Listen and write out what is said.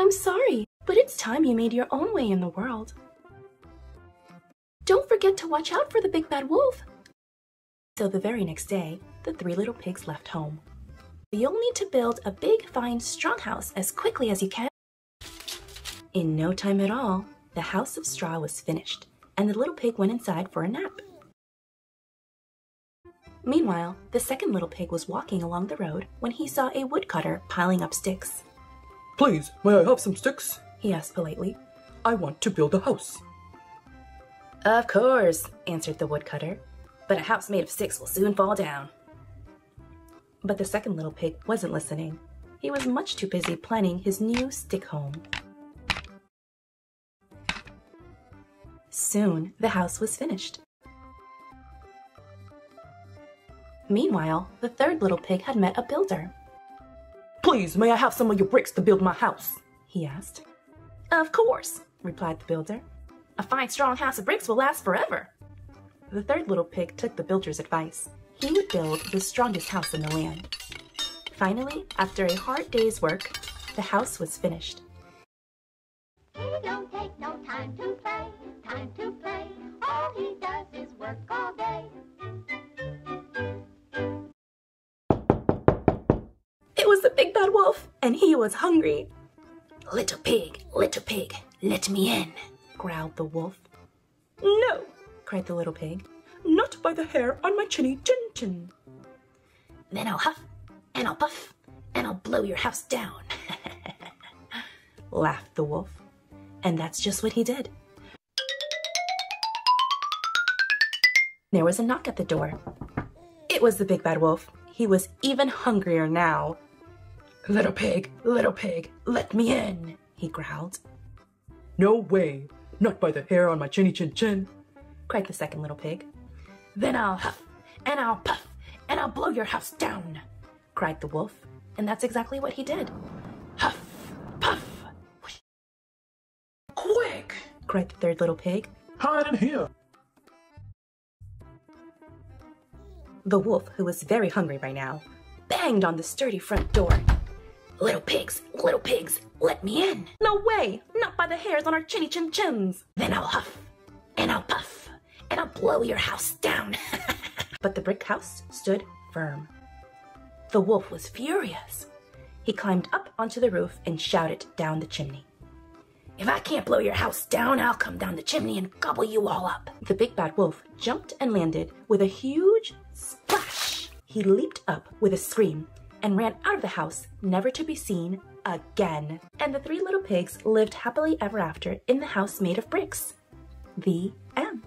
I'm sorry, but it's time you made your own way in the world. Don't forget to watch out for the big bad wolf. So the very next day, the three little pigs left home. You'll need to build a big, fine, strong house as quickly as you can. In no time at all, the house of straw was finished, and the little pig went inside for a nap. Meanwhile, the second little pig was walking along the road when he saw a woodcutter piling up sticks. "Please, may I have some sticks?" he asked politely. "I want to build a house." "Of course," answered the woodcutter, "but a house made of sticks will soon fall down." But the second little pig wasn't listening. He was much too busy planning his new stick home. Soon, the house was finished. Meanwhile, the third little pig had met a builder. "Please, may I have some of your bricks to build my house?" he asked. "Of course," replied the builder. "A fine, strong house of bricks will last forever." The third little pig took the builder's advice. He would build the strongest house in the land. Finally, after a hard day's work, the house was finished. He don't take no time to play, time to play. All he does is work all day. It was the big bad wolf, and he was hungry. Little pig, let me in," growled the wolf. "No," cried the little pig. "not by the hair on my chinny chin chin." "Then I'll huff, and I'll puff, and I'll blow your house down," laughed the wolf. And that's just what he did. There was a knock at the door. It was the big bad wolf. He was even hungrier now. Little pig, let me in," he growled. "No way, not by the hair on my chinny chin chin," cried the second little pig. "Then I'll huff, and I'll puff, and I'll blow your house down," cried the wolf. And that's exactly what he did. Huff, puff, whoosh. "Quick!" cried the third little pig. "Hide in here!" The wolf, who was very hungry by now, banged on the sturdy front door. Little pigs, let me in." "No way, not by the hairs on our chinny chin chins." "Then I'll huff, and I'll puff, and I'll blow your house down." But the brick house stood firm. The wolf was furious. He climbed up onto the roof and shouted down the chimney. "If I can't blow your house down, I'll come down the chimney and gobble you all up." The big bad wolf jumped and landed with a huge splash. He leaped up with a scream and ran out of the house, never to be seen again. And the three little pigs lived happily ever after in the house made of bricks. The end.